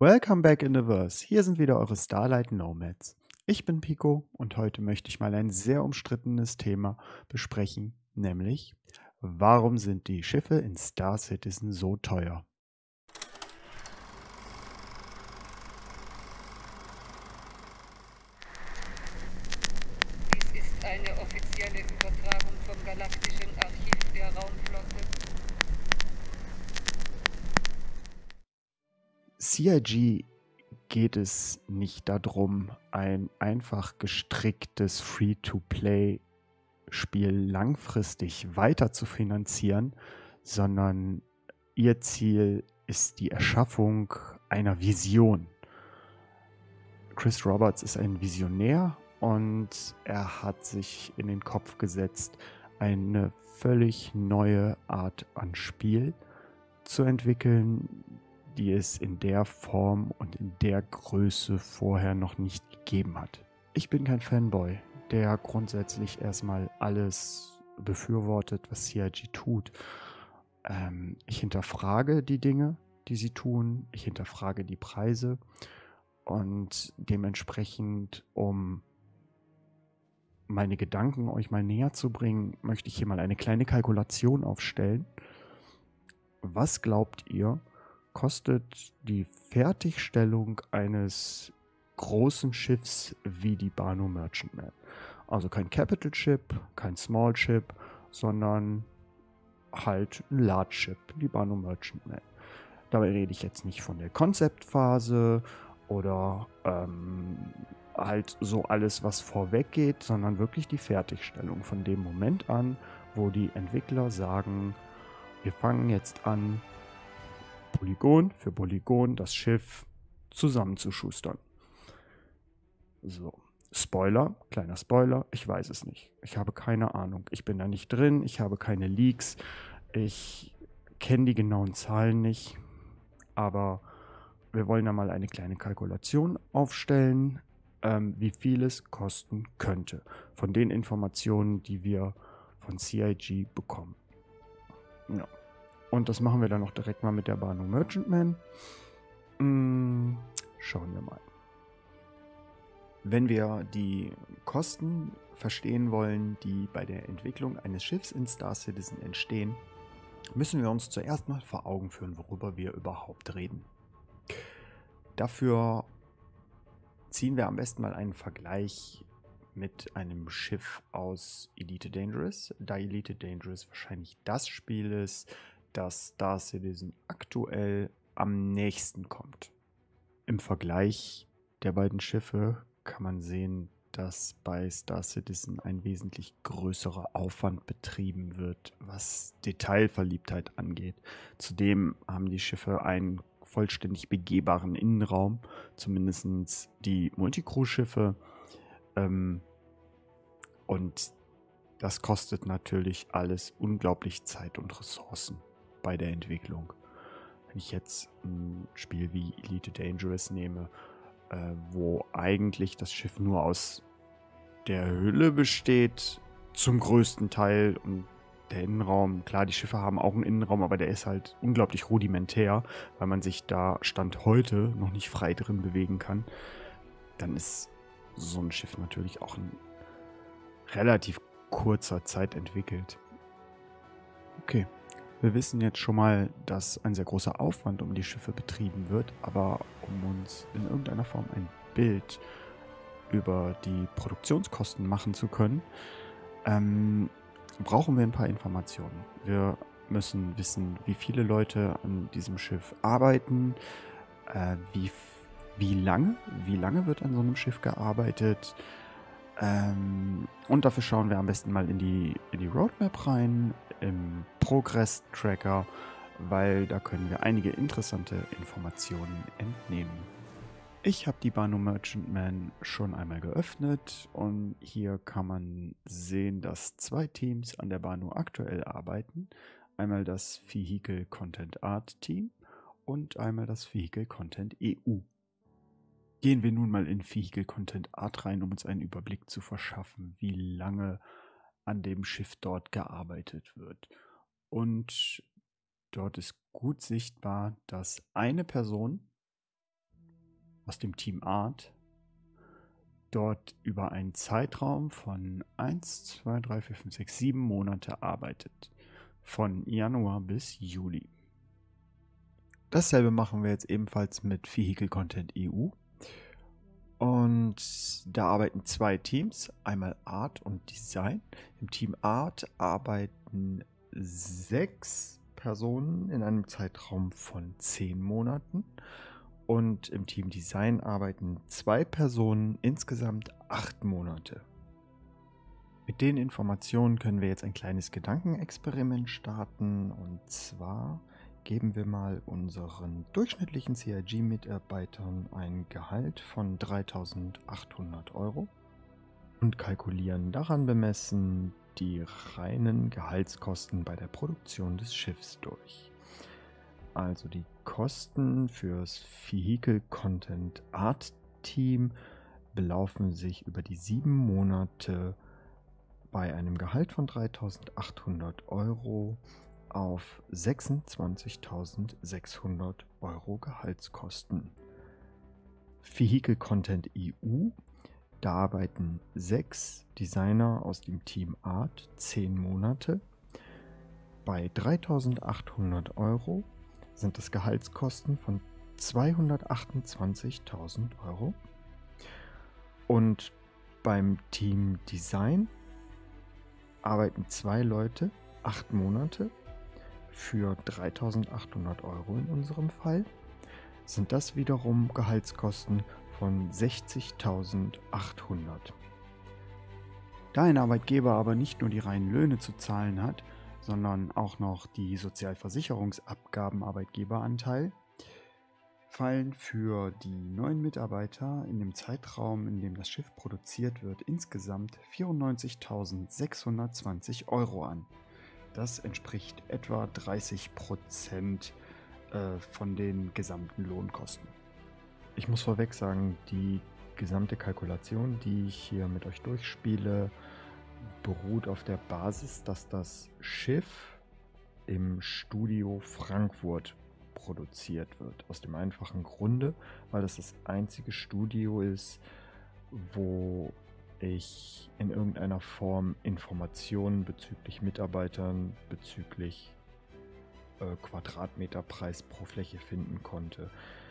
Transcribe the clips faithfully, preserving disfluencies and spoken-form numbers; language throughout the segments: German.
Welcome back in the Verse. Hier sind wieder eure Starlight Nomads. Ich bin Pico und heute möchte ich mal ein sehr umstrittenes Thema besprechen, nämlich warum sind die Schiffe in Star Citizen so teuer? Dies ist eine offizielle Übertragung vom Galaktischen Archiv der Raumflotte. C I G geht es nicht darum, ein einfach gestricktes Free-to-Play-Spiel langfristig weiter zu finanzieren, sondern ihr Ziel ist die Erschaffung einer Vision. Chris Roberts ist ein Visionär und er hat sich in den Kopf gesetzt, eine völlig neue Art an Spiel zu entwickeln, die es in der Form und in der Größe vorher noch nicht gegeben hat. Ich bin kein Fanboy, der grundsätzlich erstmal alles befürwortet, was C I G tut. Ähm, ich hinterfrage die Dinge, die sie tun. Ich hinterfrage die Preise. Und dementsprechend, um meine Gedanken euch mal näher zu bringen, möchte ich hier mal eine kleine Kalkulation aufstellen. Was glaubt ihr, kostet die Fertigstellung eines großen Schiffs wie die Banu Merchantman? Also kein Capital Ship, kein Small Ship, sondern halt ein Large Ship, die Banu Merchantman. Dabei rede ich jetzt nicht von der Konzeptphase oder ähm, halt so alles, was vorweg geht, sondern wirklich die Fertigstellung von dem Moment an, wo die Entwickler sagen, wir fangen jetzt an, Polygon für Polygon das Schiff zusammenzuschustern. So, Spoiler, kleiner Spoiler, ich weiß es nicht. Ich habe keine Ahnung. Ich bin da nicht drin, ich habe keine Leaks, ich kenne die genauen Zahlen nicht, aber wir wollen da mal eine kleine Kalkulation aufstellen, ähm, wie viel es kosten könnte, von den Informationen, die wir von C I G bekommen. Ja. Und das machen wir dann noch direkt mal mit der Banu Merchantman. Hm, schauen wir mal. Wenn wir die Kosten verstehen wollen, die bei der Entwicklung eines Schiffs in Star Citizen entstehen, müssen wir uns zuerst mal vor Augen führen, worüber wir überhaupt reden. Dafür ziehen wir am besten mal einen Vergleich mit einem Schiff aus Elite Dangerous, da Elite Dangerous wahrscheinlich das Spiel ist, das Star Citizen aktuell am nächsten kommt. Im Vergleich der beiden Schiffe kann man sehen, dass bei Star Citizen ein wesentlich größerer Aufwand betrieben wird, was Detailverliebtheit angeht. Zudem haben die Schiffe einen vollständig begehbaren Innenraum, zumindest die Multicrew-Schiffe. Ähm, und das kostet natürlich alles unglaublich Zeit und Ressourcen bei der Entwicklung. Wenn ich jetzt ein Spiel wie Elite Dangerous nehme, äh, wo eigentlich das Schiff nur aus der Hülle besteht, zum größten Teil, und der Innenraum, klar, die Schiffe haben auch einen Innenraum, aber der ist halt unglaublich rudimentär, weil man sich da Stand heute noch nicht frei drin bewegen kann, dann ist so ein Schiff natürlich auch in relativ kurzer Zeit entwickelt. Okay. Wir wissen jetzt schon mal, dass ein sehr großer Aufwand um die Schiffe betrieben wird, aber um uns in irgendeiner Form ein Bild über die Produktionskosten machen zu können, ähm, brauchen wir ein paar Informationen. Wir müssen wissen, wie viele Leute an diesem Schiff arbeiten, äh, wie, wie lange, wie lange wird an so einem Schiff gearbeitet, ähm, und dafür schauen wir am besten mal in die, in die Roadmap rein, im Progress-Tracker, weil da können wir einige interessante Informationen entnehmen. Ich habe die Banu Merchantman schon einmal geöffnet und hier kann man sehen, dass zwei Teams an der Banu aktuell arbeiten. Einmal das Vehicle Content Art Team und einmal das Vehicle Content E U. Gehen wir nun mal in Vehicle Content Art rein, um uns einen Überblick zu verschaffen, wie lange an dem Schiff dort gearbeitet wird. Und dort ist gut sichtbar, dass eine Person aus dem Team Art dort über einen Zeitraum von eins, zwei, drei, vier, fünf, sechs, sieben Monate arbeitet. Von Januar bis Juli. Dasselbe machen wir jetzt ebenfalls mit Vehicle Content E U. Und da arbeiten zwei Teams, einmal Art und Design. Im Team Art arbeiten sechs Personen in einem Zeitraum von zehn Monaten. Und im Team Design arbeiten zwei Personen insgesamt acht Monate. Mit den Informationen können wir jetzt ein kleines Gedankenexperiment starten. Und zwar geben wir mal unseren durchschnittlichen C I G-Mitarbeitern ein Gehalt von dreitausendachthundert Euro und kalkulieren daran bemessen die reinen Gehaltskosten bei der Produktion des Schiffs durch. Also die Kosten fürs Vehicle Content Art Team belaufen sich über die sieben Monate bei einem Gehalt von dreitausendachthundert Euro auf sechsundzwanzigtausendsechshundert Euro Gehaltskosten. Vehicle Content E U, da arbeiten sechs Designer aus dem Team Art zehn Monate. Bei dreitausendachthundert Euro sind das Gehaltskosten von zweihundertachtundzwanzigtausend Euro. Und beim Team Design arbeiten zwei Leute acht Monate für dreitausendachthundert Euro in unserem Fall. Sind das wiederum Gehaltskosten von sechzigtausendachthundert. Da ein Arbeitgeber aber nicht nur die reinen Löhne zu zahlen hat, sondern auch noch die Sozialversicherungsabgaben Arbeitgeberanteil, fallen für die neuen Mitarbeiter in dem Zeitraum, in dem das Schiff produziert wird, insgesamt vierundneunzigtausendsechshundertzwanzig Euro an. Das entspricht etwa dreißig Prozent äh, von den gesamten Lohnkosten. Ich muss vorweg sagen, die gesamte Kalkulation, die ich hier mit euch durchspiele, beruht auf der Basis, dass das Schiff im Studio Frankfurt produziert wird. Aus dem einfachen Grunde, weil das das einzige Studio ist, wo ich in irgendeiner Form Informationen bezüglich Mitarbeitern, bezüglich äh, Quadratmeterpreis pro Fläche finden konnte.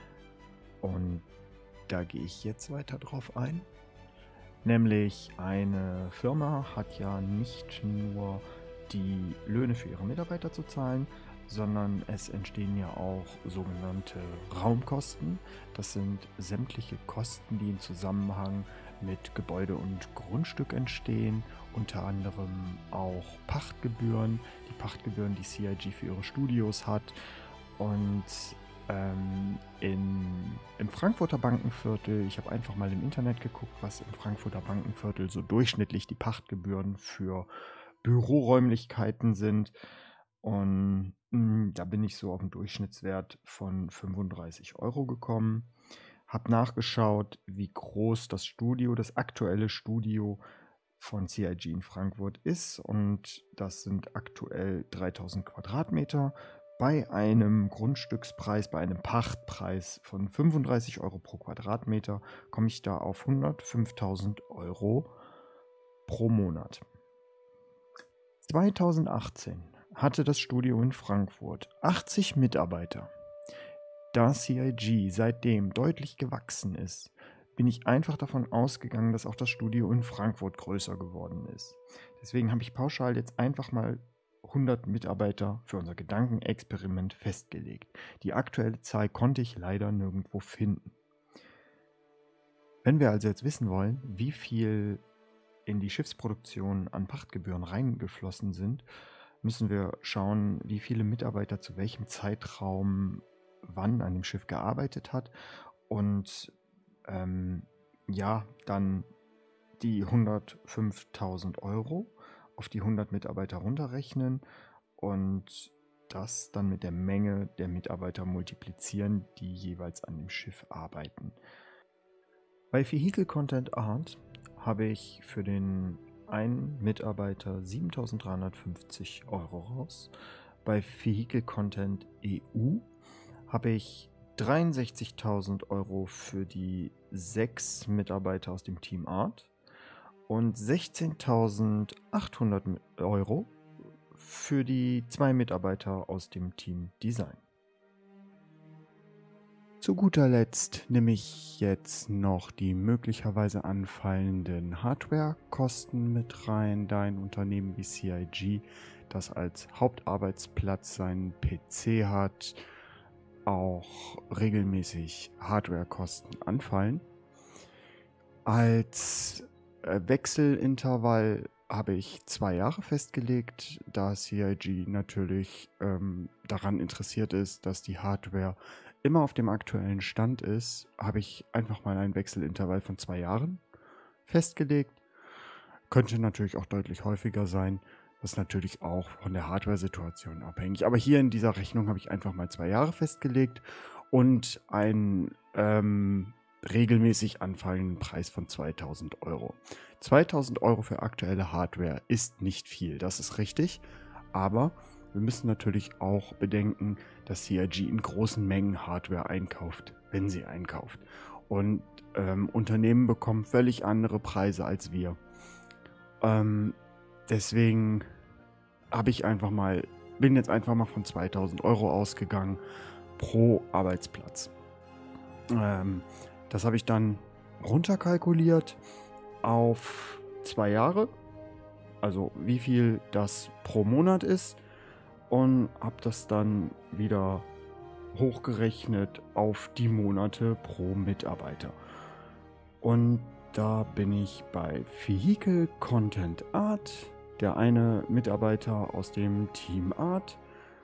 Und da gehe ich jetzt weiter drauf ein. Nämlich eine Firma hat ja nicht nur die Löhne für ihre Mitarbeiter zu zahlen, sondern es entstehen ja auch sogenannte Raumkosten. Das sind sämtliche Kosten, die im Zusammenhang mit Gebäude und Grundstück entstehen, unter anderem auch Pachtgebühren, die Pachtgebühren, die C I G für ihre Studios hat. Und ähm, in, im Frankfurter Bankenviertel, ich habe einfach mal im Internet geguckt, was im Frankfurter Bankenviertel so durchschnittlich die Pachtgebühren für Büroräumlichkeiten sind. Und mh, da bin ich so auf einen Durchschnittswert von fünfunddreißig Euro gekommen. Habe nachgeschaut, wie groß das Studio, das aktuelle Studio von C I G in Frankfurt ist. Und das sind aktuell dreitausend Quadratmeter. Bei einem Grundstückspreis, bei einem Pachtpreis von fünfunddreißig Euro pro Quadratmeter komme ich da auf hundertfünftausend Euro pro Monat. zweitausendachtzehn hatte das Studio in Frankfurt achtzig Mitarbeiter. Da C I G seitdem deutlich gewachsen ist, bin ich einfach davon ausgegangen, dass auch das Studio in Frankfurt größer geworden ist. Deswegen habe ich pauschal jetzt einfach mal hundert Mitarbeiter für unser Gedankenexperiment festgelegt. Die aktuelle Zahl konnte ich leider nirgendwo finden. Wenn wir also jetzt wissen wollen, wie viel in die Schiffsproduktion an Pachtgebühren reingeflossen sind, müssen wir schauen, wie viele Mitarbeiter zu welchem Zeitraum wann an dem Schiff gearbeitet hat und ähm, ja, dann die hundertfünftausend Euro auf die hundert Mitarbeiter runterrechnen und das dann mit der Menge der Mitarbeiter multiplizieren, die jeweils an dem Schiff arbeiten. Bei Vehicle Content Art habe ich für den einen Mitarbeiter siebentausenddreihundertfünfzig Euro raus. Bei Vehicle Content E U habe ich dreiundsechzigtausend Euro für die sechs Mitarbeiter aus dem Team Art und sechzehntausendachthundert Euro für die zwei Mitarbeiter aus dem Team Design. Zu guter Letzt nehme ich jetzt noch die möglicherweise anfallenden Hardwarekosten mit rein, da ein Unternehmen wie C I G, das als Hauptarbeitsplatz seinen P C hat, auch regelmäßig Hardwarekosten anfallen. Als äh, Wechselintervall habe ich zwei Jahre festgelegt, da C I G natürlich ähm, daran interessiert ist, dass die Hardware immer auf dem aktuellen Stand ist, habe ich einfach mal ein Wechselintervall von zwei Jahren festgelegt. Könnte natürlich auch deutlich häufiger sein. Das ist natürlich auch von der Hardware-Situation abhängig. Aber hier in dieser Rechnung habe ich einfach mal zwei Jahre festgelegt und einen ähm, regelmäßig anfallenden Preis von zweitausend Euro. zweitausend Euro für aktuelle Hardware ist nicht viel, das ist richtig. Aber wir müssen natürlich auch bedenken, dass C I G in großen Mengen Hardware einkauft, wenn sie einkauft. Und ähm, Unternehmen bekommen völlig andere Preise als wir. Ähm, deswegen habe ich einfach mal, bin jetzt einfach mal von zweitausend Euro ausgegangen pro Arbeitsplatz. Ähm, das habe ich dann runterkalkuliert auf zwei Jahre, also wie viel das pro Monat ist, und habe das dann wieder hochgerechnet auf die Monate pro Mitarbeiter. Und da bin ich bei Vehicle Content Art. Der eine Mitarbeiter aus dem Team Art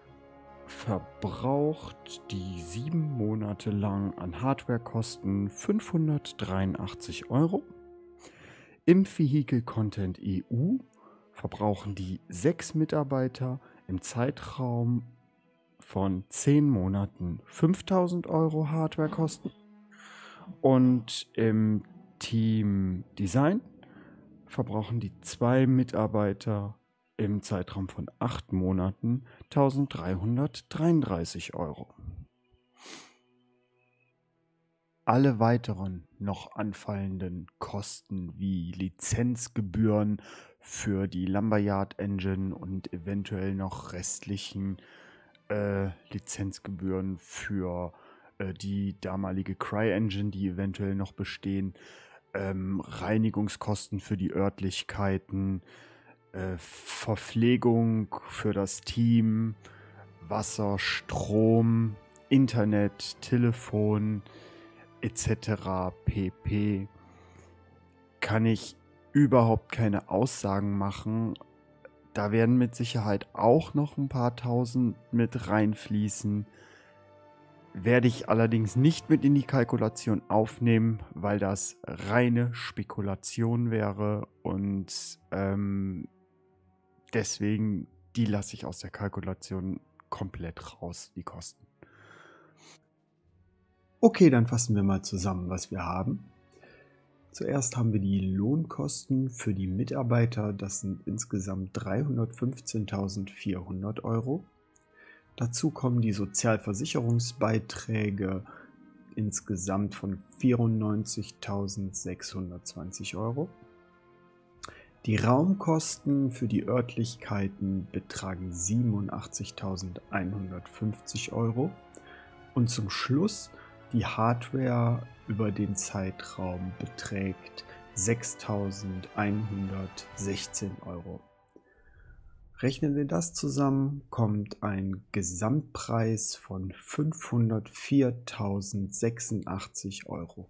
verbraucht die sieben Monate lang an Hardwarekosten fünfhundertdreiundachtzig Euro. Im Vehicle Content E U verbrauchen die sechs Mitarbeiter im Zeitraum von zehn Monaten fünftausend Euro Hardwarekosten. Und im Team Design verbrauchen die zwei Mitarbeiter im Zeitraum von acht Monaten eintausenddreihundertdreiunddreißig Euro. Alle weiteren noch anfallenden Kosten wie Lizenzgebühren für die Lumberyard Engine und eventuell noch restlichen äh, Lizenzgebühren für äh, die damalige CryEngine, die eventuell noch bestehen, ähm, Reinigungskosten für die Örtlichkeiten, äh, Verpflegung für das Team, Wasser, Strom, Internet, Telefon et cetera pp. Kann ich überhaupt keine Aussagen machen. Da werden mit Sicherheit auch noch ein paar Tausend mit reinfließen. Werde ich allerdings nicht mit in die Kalkulation aufnehmen, weil das reine Spekulation wäre und ähm, deswegen, die lasse ich aus der Kalkulation komplett raus, die Kosten. Okay, dann fassen wir mal zusammen, was wir haben. Zuerst haben wir die Lohnkosten für die Mitarbeiter, das sind insgesamt dreihundertfünfzehntausendvierhundert Euro. Dazu kommen die Sozialversicherungsbeiträge insgesamt von vierundneunzigtausendsechshundertzwanzig Euro. Die Raumkosten für die Örtlichkeiten betragen siebenundachtzigtausendeinhundertfünfzig Euro. Und zum Schluss die Hardware über den Zeitraum beträgt sechstausendeinhundertsechzehn Euro. Rechnen wir das zusammen, kommt ein Gesamtpreis von fünfhundertviertausendsechsundachtzig Euro.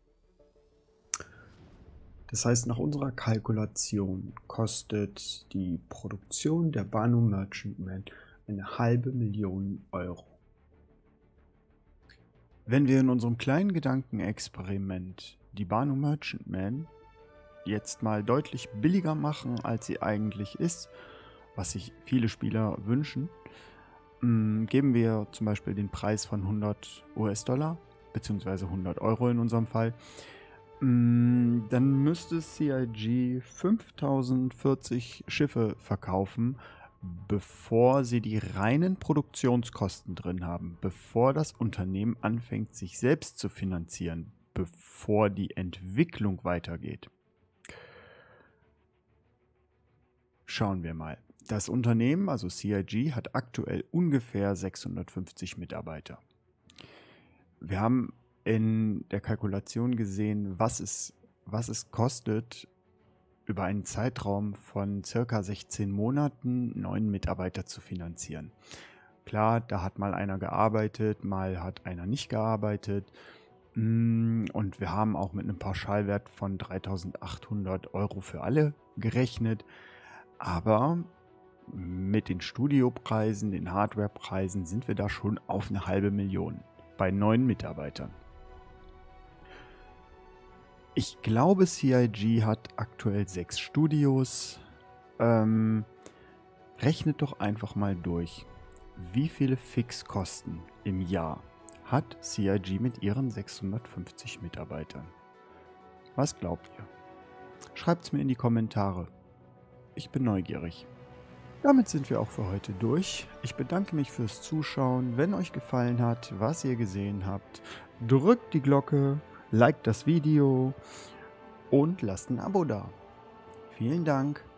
Das heißt, nach unserer Kalkulation kostet die Produktion der Banu Merchantman eine halbe Million Euro. Wenn wir in unserem kleinen Gedankenexperiment die Banu Merchantman jetzt mal deutlich billiger machen, als sie eigentlich ist, was sich viele Spieler wünschen, mh, geben wir zum Beispiel den Preis von hundert US-Dollar, beziehungsweise hundert Euro in unserem Fall, mh, dann müsste C I G fünftausendvierzig Schiffe verkaufen, bevor sie die reinen Produktionskosten drin haben, bevor das Unternehmen anfängt, sich selbst zu finanzieren, bevor die Entwicklung weitergeht. Schauen wir mal. Das Unternehmen, also C I G, hat aktuell ungefähr sechshundertfünfzig Mitarbeiter. Wir haben in der Kalkulation gesehen, was es, was es kostet, über einen Zeitraum von circa sechzehn Monaten neun Mitarbeiter zu finanzieren. Klar, da hat mal einer gearbeitet, mal hat einer nicht gearbeitet. Und wir haben auch mit einem Pauschalwert von dreitausendachthundert Euro für alle gerechnet. Aber mit den Studiopreisen, den Hardwarepreisen sind wir da schon auf eine halbe Million bei neun Mitarbeitern. Ich glaube, C I G hat aktuell sechs Studios. Ähm, rechnet doch einfach mal durch, wie viele Fixkosten im Jahr hat C I G mit ihren sechshundertfünfzig Mitarbeitern. Was glaubt ihr? Schreibt es mir in die Kommentare. Ich bin neugierig. Damit sind wir auch für heute durch. Ich bedanke mich fürs Zuschauen. Wenn euch gefallen hat, was ihr gesehen habt, drückt die Glocke, liked das Video und lasst ein Abo da. Vielen Dank.